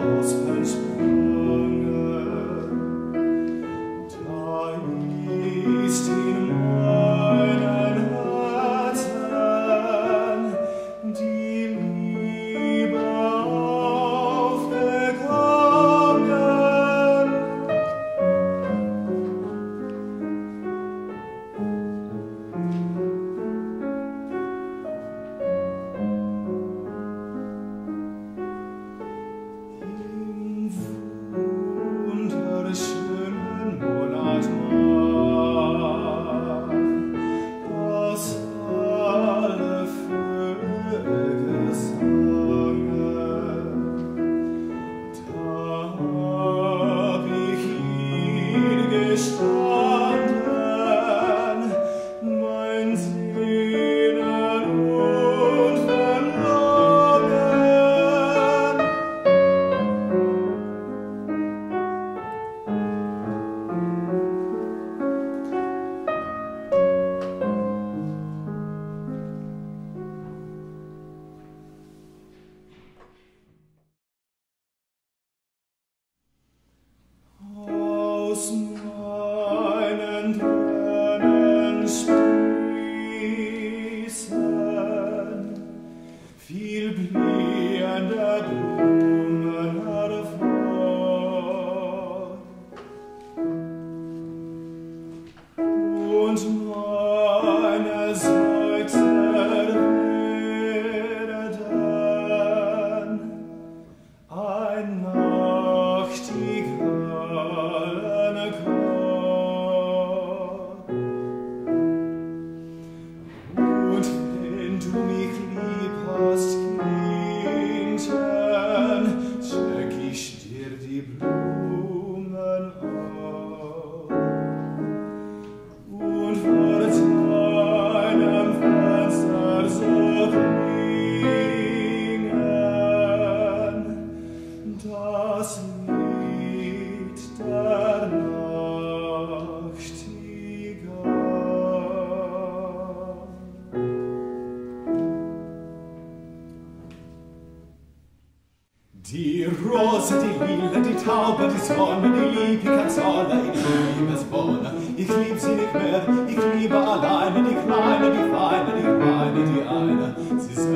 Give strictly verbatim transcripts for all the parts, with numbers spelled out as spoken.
Die Rose, die Lila, die Taube, die Sonne, die Liebikazolle, ich liebe es wohne. Ich lieb sie nicht mehr, ich liebe alleine, die Kleine, die Feine, die Reine, die eine. Sie ist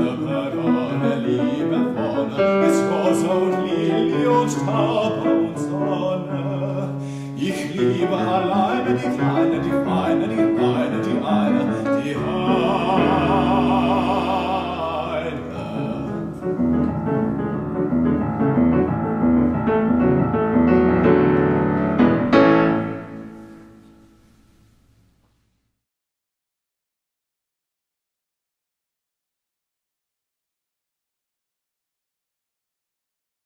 ohne Liebe wohne, ist Rose und Lilie und Taube und Sonne. Ich liebe alleine, die Kleine,